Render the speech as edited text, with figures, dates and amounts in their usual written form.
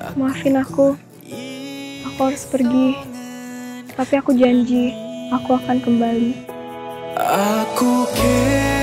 Maafin aku harus pergi. Tapi aku janji, aku akan kembali. Aku